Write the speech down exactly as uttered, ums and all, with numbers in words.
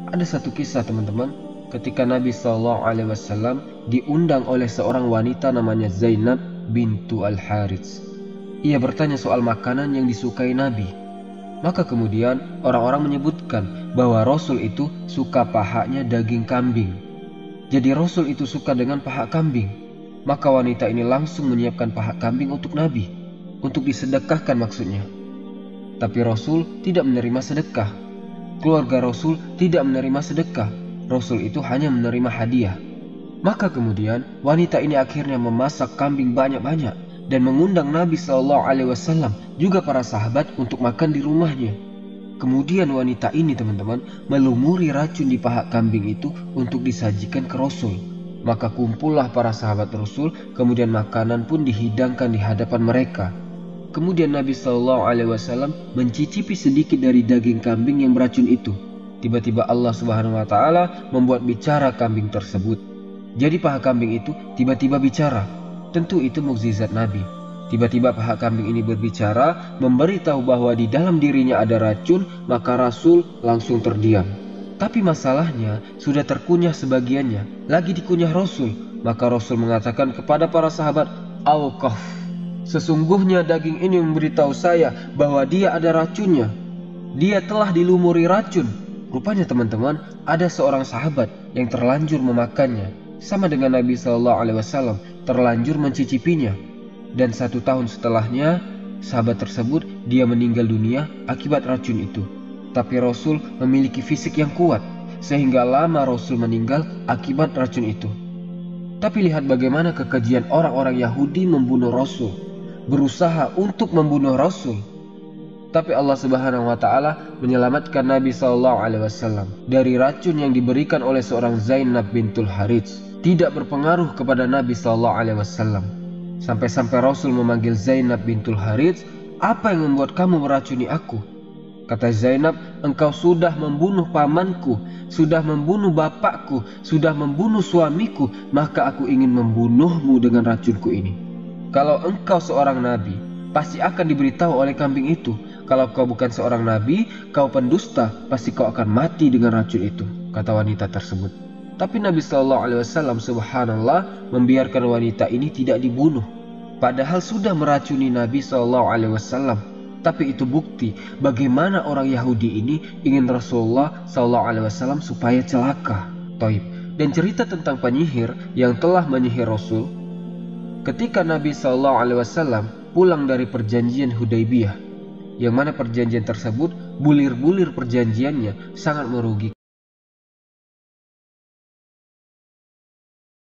Ada satu kisah teman-teman, ketika Nabi Shallallahu Alaihi Wasallam diundang oleh seorang wanita namanya Zainab bintu Al-Harits. Ia bertanya soal makanan yang disukai Nabi. Maka kemudian orang-orang menyebutkan bahwa Rasul itu suka pahanya daging kambing. Jadi Rasul itu suka dengan paha kambing. Maka wanita ini langsung menyiapkan paha kambing untuk Nabi, untuk disedekahkan maksudnya. Tapi Rasul tidak menerima sedekah. Keluarga Rasul tidak menerima sedekah. Rasul itu hanya menerima hadiah. Maka kemudian wanita ini akhirnya memasak kambing banyak-banyak dan mengundang Nabi Shallallahu Alaihi Wasallam juga para sahabat untuk makan di rumahnya. Kemudian wanita ini teman-teman melumuri racun di paha kambing itu untuk disajikan ke Rasul. Maka kumpullah para sahabat Rasul, kemudian makanan pun dihidangkan di hadapan mereka. Kemudian Nabi Shallallahu Alaihi Wasallam mencicipi sedikit dari daging kambing yang beracun itu. Tiba-tiba Allah Subhanahu Wa Taala membuat bicara kambing tersebut. Jadi paha kambing itu tiba-tiba bicara. Tentu itu mukjizat Nabi. Tiba-tiba paha kambing ini berbicara, memberitahu bahwa di dalam dirinya ada racun, maka Rasul langsung terdiam. Tapi masalahnya sudah terkunyah sebagiannya, lagi dikunyah Rasul. Maka Rasul mengatakan kepada para sahabat, "Awqaf. Sesungguhnya daging ini memberitahu saya bahwa dia ada racunnya. Dia telah dilumuri racun." Rupanya teman-teman, ada seorang sahabat yang terlanjur memakannya, sama dengan Nabi Shallallahu Alaihi Wasallam terlanjur mencicipinya. Dan satu tahun setelahnya, sahabat tersebut dia meninggal dunia akibat racun itu. Tapi Rasul memiliki fisik yang kuat, sehingga lama Rasul meninggal akibat racun itu. Tapi lihat bagaimana kekejian orang-orang Yahudi membunuh Rasul, berusaha untuk membunuh Rasul. Tapi Allah Subhanahu Wa Taala menyelamatkan Nabi Shallallahu Alaihi Wasallam dari racun yang diberikan oleh seorang Zainab bintul Harits. Tidak berpengaruh kepada Nabi Shallallahu Alaihi Wasallam. Sampai-sampai Rasul memanggil Zainab bintul Harits, "Apa yang membuat kamu meracuni aku?" Kata Zainab, "Engkau sudah membunuh pamanku, sudah membunuh bapakku, sudah membunuh suamiku, maka aku ingin membunuhmu dengan racunku ini. Kalau engkau seorang nabi, pasti akan diberitahu oleh kambing itu. Kalau kau bukan seorang nabi, kau pendusta, pasti kau akan mati dengan racun itu," kata wanita tersebut. Tapi Nabi Shallallahu Alaihi Wasallam subhanallah membiarkan wanita ini tidak dibunuh. Padahal sudah meracuni Nabi Shallallahu Alaihi Wasallam. Tapi itu bukti bagaimana orang Yahudi ini ingin Rasulullah Shallallahu Alaihi Wasallam supaya celaka. Taib. Dan cerita tentang penyihir yang telah menyihir Rasul. Ketika Nabi Shallallahu Alaihi Wasallam pulang dari perjanjian Hudaybiyah, yang mana perjanjian tersebut bulir-bulir perjanjiannya sangat merugikan